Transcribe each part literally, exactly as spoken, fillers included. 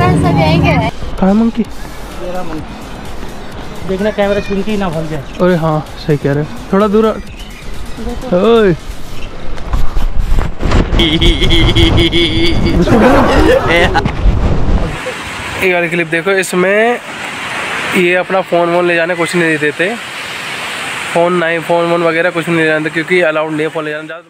कहाँ मंकी? देखना कैमरा छून के ही ना भाग जाए। अरे हाँ सही कह रहे, थोड़ा दूर। ओए ये वाली क्लिप देखो, इसमें ये अपना फ़ोन वोन ले जाने कुछ नहीं देते। फ़ोन नहीं, फ़ोन वोन वगैरह कुछ नहीं ले जाते क्योंकि अलाउड नहीं है फ़ोन ले जाना।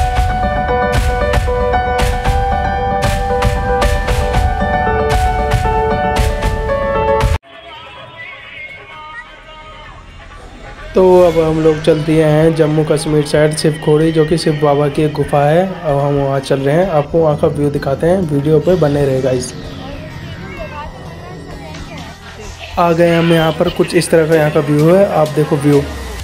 तो अब हम लोग चल दिए हैं जम्मू कश्मीर साइड शिव खोड़ी, जो कि शिव बाबा की एक गुफा है। अब हम वहाँ चल रहे हैं, आपको वहाँ का व्यू दिखाते हैं, वीडियो पे बने रहेगा। इस आ गए हम यहाँ पर, कुछ इस तरह का यहाँ का व्यू है, आप देखो व्यू।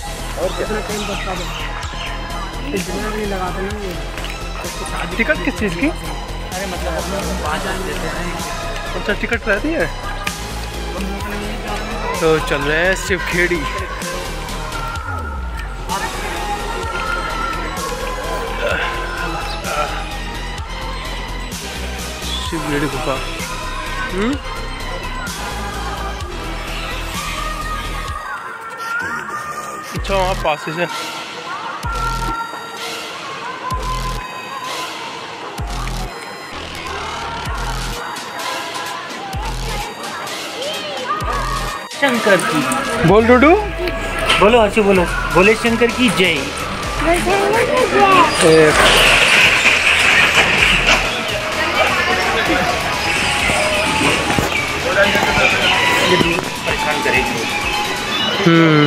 टिकट किस चीज़ की? अरे मतलब अच्छा टिकट रहती है। तो चल रहे हैं शिव खेड़ी। शिव खेड़ी गुफा। हम्म अच्छा वहाँ पास से शंकर की बोल डूडू, बोलो हर्षु बोलो, बोले शंकर की जय। परेशान करेगी। हम्म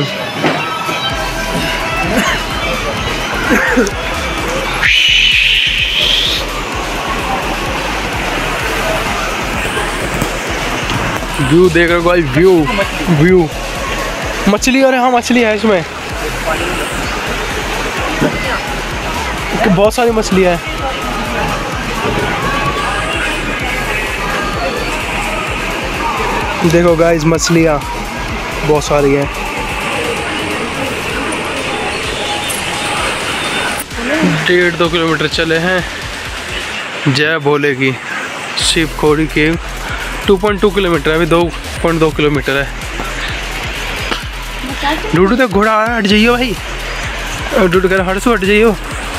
व्यू देख रहे हो भाई, व्यू व्यू मछली। अरे हाँ मछली है इसमें, बहुत सारी मछलियाँ हैं। देखो गाइस मछलियाँ बहुत सारी हैं। डेढ़ दो किलोमीटर चले हैं जय भोले की शिव खोड़ी के। टू पॉइंट टू किलोमीटर है, अभी दो पॉइंट दो किलोमीटर है। डूडू तो घोड़ा आ रहा है, हट जाइयो भाई। डूडू कह रहा हट सो हट जाइयो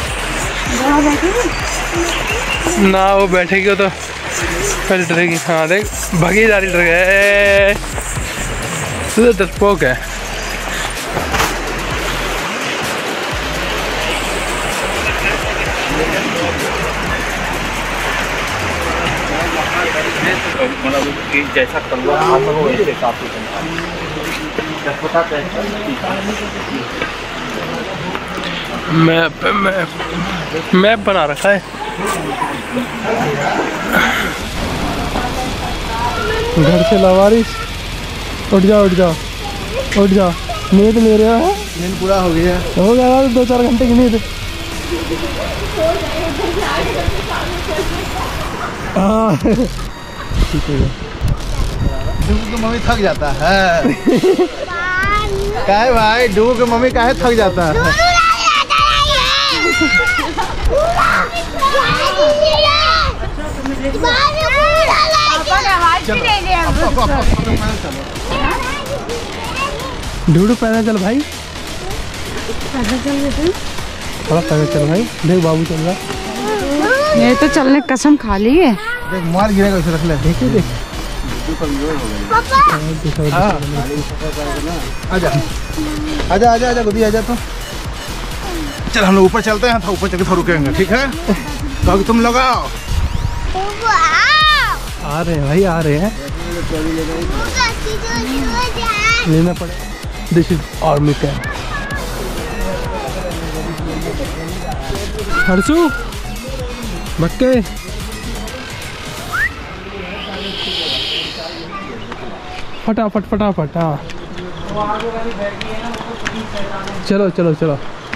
ना, वो बैठेगी तो फिर डरेगी। हाँ देख भगी जा रही, डर गए तू तो डरपोक है। मतलब जैसा कलवा आता हो वैसे काफी मैप मैप मैप बना रखा है। घर से लावारिस, उठ जा उठ जा उठ जा। नींद ले रहा है, नींद पूरा हो गया हो गया दो चार घंटे की नींद। हाँ ठीक है। डूब के मम्मी थक जाता है। काहे भाई डूब के मम्मी काहे थक जाता है? डूडू पैदल चल भाई, पैदल चल रहे, थोड़ा पैदल चल भाई। देख बाबू चल रहा। ये तो चलने कसम खा ली है। देख मार गिरेगा उसे, रख ले। देखिए देख आजा आजा आजा आजा गुदी आजा। तो चल हम लोग ऊपर चलते हैं, तो ऊपर चल के थोड़ा रुकेंगे, ठीक है? तो तुम लोग आओ। आ रहे हैं भाई, आ रहे हैं। लेना पड़े। This is army camp. हर्षु बक्के फटाफट फटाफट। हाँ चलो चलो चलो।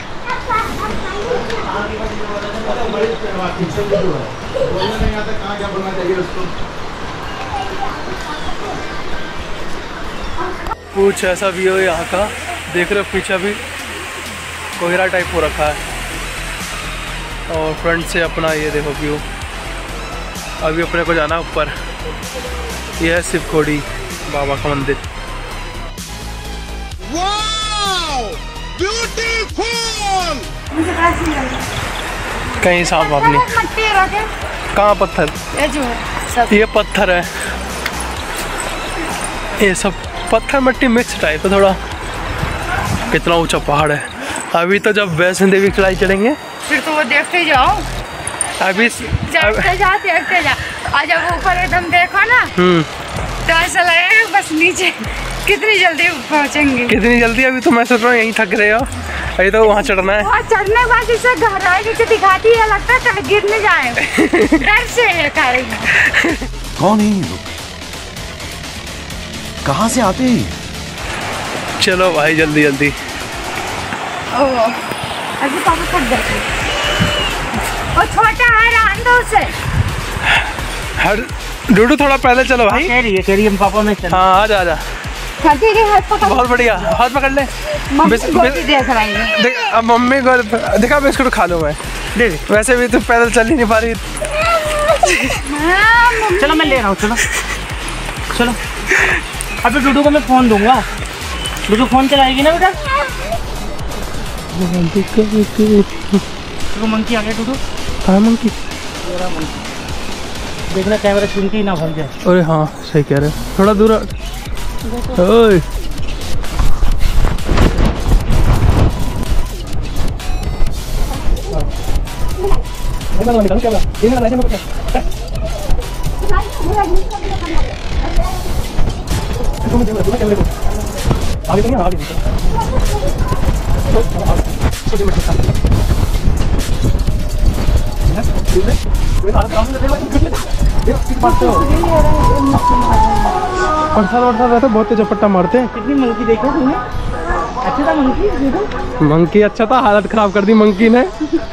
कुछ ऐसा भी हो यहाँ का, देख रहे हो पीछे भी कोहरा टाइप हो रखा है, और फ्रंट से अपना ये देखो व्यू। अभी अपने को जाना ऊपर। यह है शिवखोड़ी बाबा का मंदिर। कहीं सांप वाप नहीं। कहाँ पत्थर? ये जो सब ये पत्थर है, ये सब पत्थर मट्टी मिक्स टाइप है थोड़ा। कितना ऊंचा पहाड़ है। अभी तो जब वैष्णो देवी चढ़ाई चढ़ेंगे फिर तो वो देखते जाओ। अभी देखते जा देखते जा और जब ऊपर एकदम देखो ना तो ऐसा लगेगा बस नीचे कितनी जल्दी पहुंचेंगे। कितनी जल्दी? अभी तो मैं सोच रहा हूँ यहीं थक रहे हो, अभी तो वहाँ चढ़ना है। वहाँ चढ़ने के बाद इसे गहराई नीचे दिखाती है, लगता है कहीं गिर नहीं जाए। डर से है कहीं। कौन है ये लोग? कहाँ से आते हैं? चलो भाई जल्दी जल्दी। ओह अभी पापा थक गए। और छोटा है रहने दो उसे। हर डूडू थोड़ा पहले चलो भाई। कह रही है कह रही है पापा में। हाँ आजा आजा। हाँ ठीक है, हाथ पकड़। बहुत बढ़िया, हाथ पकड़ ले। बिस- बिस- देख रही देख अब मम्मी को दिखा, बिस्कुट खा लूँ मैं। दे वैसे भी तो पैदल चल ही नहीं पा रही। चलो मैं ले रहा हूँ। चलो चलो अभी डूडू को मैं फोन दूंगा। डूडू फोन चलाएगी ना बेटा। डूडू मंकी आ गया। डूडू हाँ मंकी। देखना कैमरा चुनती ही ना भर जाए। अरे हाँ सही कह रहे हो, थोड़ा दूर। ओए प्रसाद वर्साद रहता बहुत तेज झपट्टा मारते हैं। कितनी मंकी देखा तुमने? अच्छा था मंकी। मंकी अच्छा था, हालत खराब कर दी मंकी ने।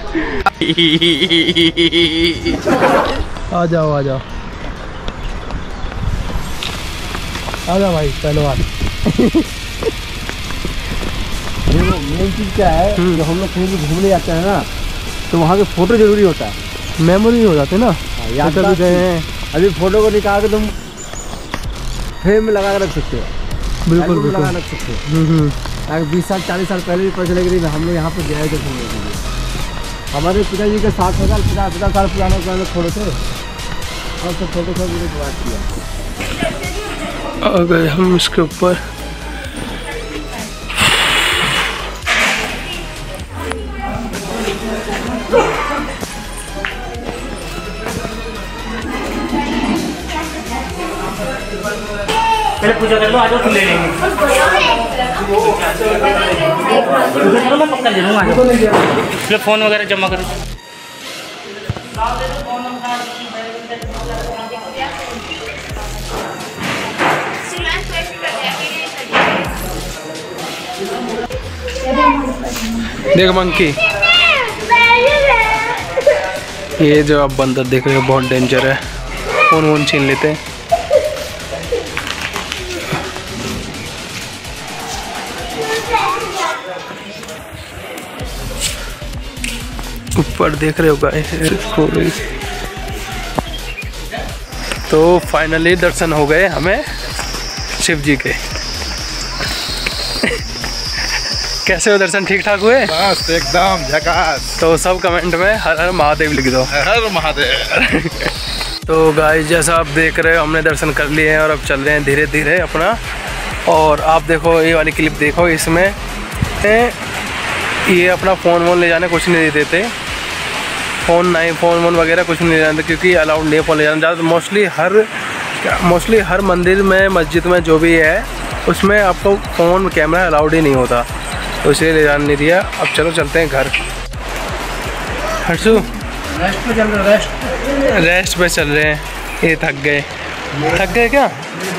आ जाओ आ जाओ आ जाओ भाई पहलवान। देखो मेन चीज क्या है, जब हम लोग कहीं भी घूमने जाते हैं ना तो वहाँ के फोटो जरूरी होता है। मेमोरी हो जाते ना, याद कभी गए हैं। अभी फोटो को निकाल के तुम फ्रेम में लगा कर रख सकते हो। बिल्कुल एल्बम में बिल्कुल। लगा रख सकते हो। हम्म हम्म। अगर बीस साल चालीस साल पहले भी पता चलेगी नहीं हम लोग यहाँ पर गए थे घूमने के लिए। हमारे पिताजी के साठ हजार पचास पचास साल पुराने पुराने फोटो थे और सब फोटो सब मैंने बात किया। अगर हम इसके ऊपर पहले पूजा कर लो, आ जाओ फिर ले लेंगे। पूजा करो, मैं पक्का ले लूँगा। फिर फ़ोन वगैरह जमा करो। देख मंकी, ये जो आप बंदर देख रहे हो बहुत डेंजर है। फोन वोन छीन लेते हैं। ऊपर देख रहे हो गाइस। तो फाइनली दर्शन हो गए हमें शिव जी के। कैसे हो दर्शन? ठीक ठाक हुए? बस एकदम झकास। तो सब कमेंट में हर हर महादेव लिख दो। हर महादेव। तो गाइस जैसा आप देख रहे हो हमने दर्शन कर लिए हैं और अब चल रहे हैं धीरे धीरे अपना। और आप देखो ये वाली क्लिप देखो, इसमें ये अपना फ़ोन वोन ले जाने कुछ नहीं देते। फ़ोन नहीं फ़ोन वोन वगैरह कुछ नहीं ले जाते क्योंकि अलाउड नहीं है फ़ोन ले जाना। ज़्यादा मोस्टली हर मोस्टली हर मंदिर में मस्जिद में जो भी है उसमें आपको फ़ोन कैमरा अलाउड ही नहीं होता, तो इसलिए ले जाने नहीं दिया। अब चलो चलते हैं घर। हर्षू रेस्ट पे चल रहे रेस्ट रेस्ट पे चल रहे हैं। ये थक गए। थक गए क्या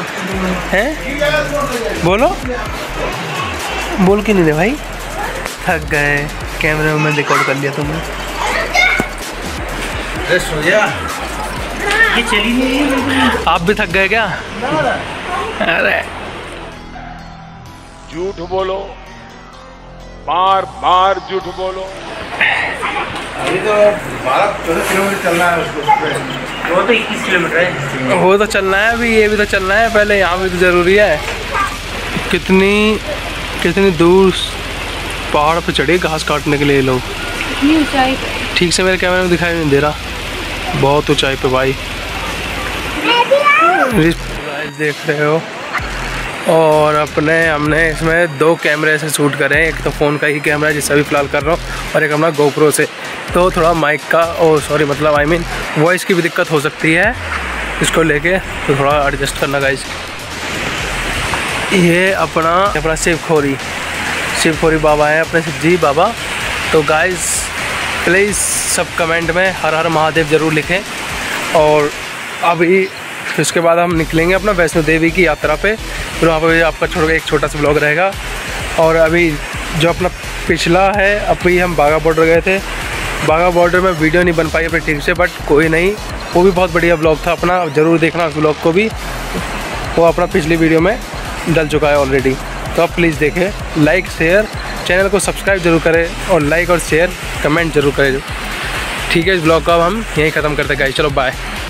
हैं? बोलो बोल के नहीं दे भाई। थक गए। कैमरे में रिकॉर्ड कर लिया तुमने। रेस्ट हो गया। ये चली नहीं। आप भी थक गए क्या? अरे झूठ बोलो, बार बार झूठ बोलो। अभी तो बारह चौदह किलोमीटर चलना है उसको। वो तो इक्कीस किलोमीटर है। वो तो चलना है अभी, ये भी तो चलना है पहले, यहाँ भी तो ज़रूरी है। कितनी कितनी दूर पहाड़ पे चढ़े घास काटने के लिए लोग। कितनी ऊंचाई पे। ठीक से मेरे कैमरे में दिखाई नहीं दे रहा, बहुत ऊंचाई पे भाई। देख रहे हो, और अपने हमने इसमें दो कैमरे से शूट करे हैं। एक तो फ़ोन का ही कैमरा जिससे अभी फ़िलहाल कर रहा हूँ, और एक अपना गोप्रो से। तो थोड़ा माइक का और सॉरी मतलब आई मीन वॉइस की भी दिक्कत हो सकती है, इसको लेके तो थोड़ा एडजस्ट करना गाइस। ये अपना अपना शिवखोरी शिवखोरी बाबा है, अपने शिवजी बाबा। तो गाइस प्लीज़ सब कमेंट में हर हर महादेव ज़रूर लिखें। और अभी इसके बाद हम निकलेंगे अपना वैष्णो देवी की यात्रा पे, फिर वहाँ पर आपका छोटा एक छोटा सा ब्लॉग रहेगा। और अभी जो अपना पिछला है, अभी हम बाघा बॉर्डर गए थे। बाघा बॉर्डर में वीडियो नहीं बन पाई अपनी ठीक से, बट कोई नहीं, वो भी बहुत बढ़िया ब्लॉग था अपना, ज़रूर देखना उस ब्लॉग को भी। वो अपना पिछली वीडियो में डल चुका है ऑलरेडी, तो आप प्लीज़ देखें। लाइक शेयर, चैनल को सब्सक्राइब जरूर करें, और लाइक और शेयर कमेंट जरूर करें। ठीक है, इस ब्लॉग को अब हम यहीं ख़त्म करते हैं गाइस, चलो बाय।